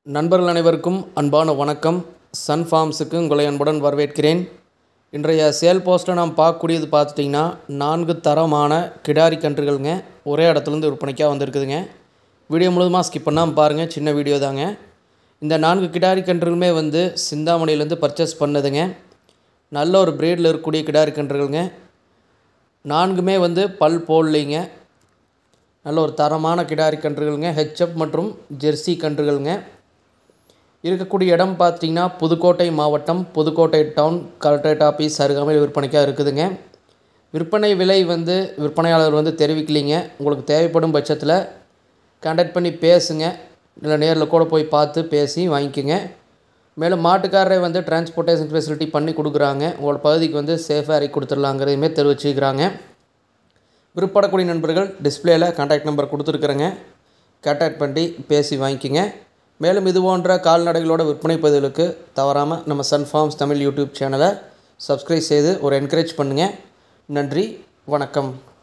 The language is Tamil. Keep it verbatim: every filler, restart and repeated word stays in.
நண்பர்கள் அனைவருக்கும் அன்பான வணக்கம். சன் ஃபார்ம்ஸுக்கு உங்களை அன்புடன் வரவேற்கிறேன். இன்றைய சேல் போஸ்ட்டில் நாம் பார்க்கக்கூடியது பார்த்துட்டிங்கன்னா நான்கு தரமான கிடாரி கன்றுகள்ங்க ஒரே இடத்துலேருந்து விற்பனைக்காக வந்திருக்குதுங்க. வீடியோ முழுவதுமாக ஸ்கிப் பண்ணாமல் பாருங்கள், சின்ன வீடியோ தாங்க. இந்த நான்கு கிடாரி கன்றுகளுமே வந்து சிந்தாமணிலேருந்து பர்ச்சேஸ் பண்ணதுங்க. நல்ல ஒரு பிரீடில் இருக்கக்கூடிய கிடாரி கன்றுகள்ங்க. நான்குமே வந்து பல் போடலைங்க. நல்ல ஒரு தரமான கிடாரி கன்றுகள்ங்க. ஹெச்எப் மற்றும் ஜெர்சி கன்றுகள்ங்க. இருக்கக்கூடிய இடம் பார்த்திங்கன்னா புதுக்கோட்டை மாவட்டம், புதுக்கோட்டை டவுன், கலெக்டரேட் ஆஃபீஸ் அருகாமையில் விற்பனைக்காக இருக்குதுங்க. விற்பனை விலை வந்து விற்பனையாளர் வந்து தெரிவிக்கலிங்க. உங்களுக்கு தேவைப்படும் பட்சத்தில் கான்டாக்ட் பண்ணி பேசுங்க, இல்லை நேரில் கூட போய் பார்த்து பேசி வாங்கிக்கோங்க. மேலும் மாட்டுக்காரரை வந்து டிரான்ஸ்போர்ட்டேஷன் ஃபெசிலிட்டி பண்ணி கொடுக்குறாங்க. உங்களோட பகுதிக்கு வந்து சேஃபாக இறக்கி கொடுத்துடலாங்கிறதையுமே தெரிவிச்சுக்கிறாங்க. விருப்பப்படக்கூடிய நண்பர்கள் டிஸ்பிளேயில் கான்டாக்ட் நம்பர் கொடுத்துருக்குறேங்க, கான்டாக்ட் பண்ணி பேசி வாங்கிக்கோங்க. மேலும் இது போன்ற கால்நடைகளோட விற்பனை பதிவுகளுக்கு தவறாமல் நம்ம சன் ஃபார்ம்ஸ் தமிழ் யூடியூப் சேனலை சப்ஸ்கிரைப் செய்து ஒரு என்கரேஜ் பண்ணுங்கள். நன்றி, வணக்கம்.